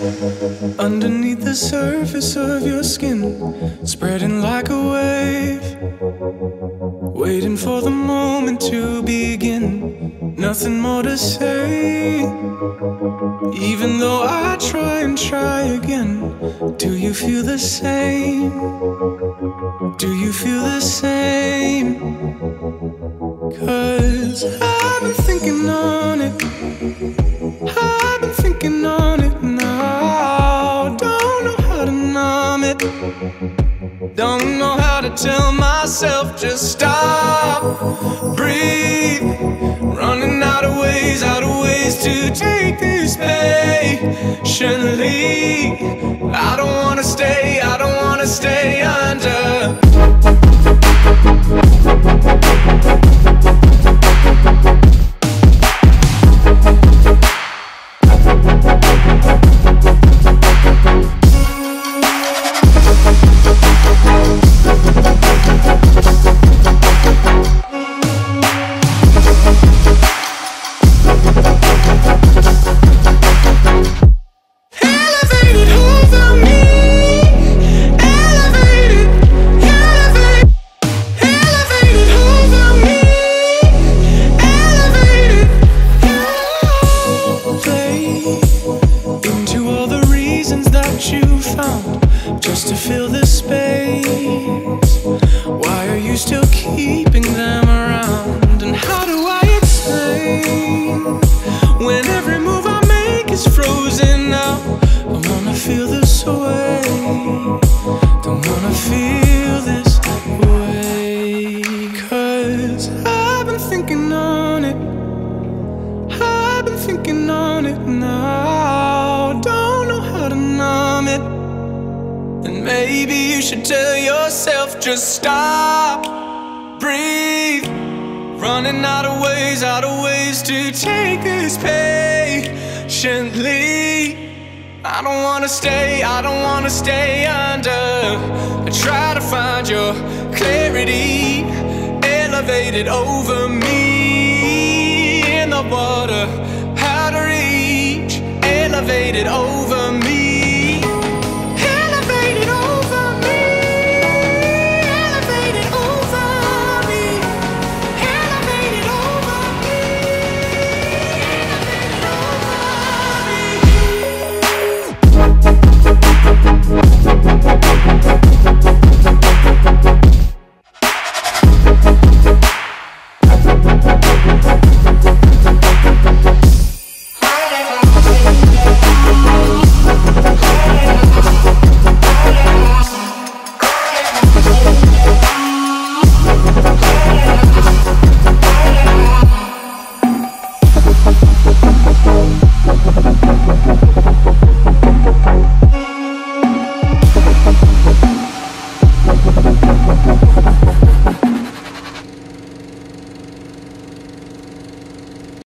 Underneath the surface of your skin, spreading like a wave, waiting for the moment to begin. Nothing more to say. Even though I try and try again, do you feel the same? Do you feel the same? 'Cause I've been thinking on it, I've been thinking on it now. Don't know how to numb it, don't know how to tell myself just stop, breathe. Running out of ways to take this patiently. I don't wanna stay under. Just to fill this space. Why are you still keeping them around? And how do I explain when every move I make is frozen now? I wanna feel this way, don't wanna feel this way. 'Cause I've been thinking on it, I've been thinking on it now. Don't know how to numb it. And maybe you should tell yourself just stop, breathe. Running out of ways to take this patiently. I don't wanna stay under. I try to find your clarity, elevated over me. In the water, how to reach, elevated over me.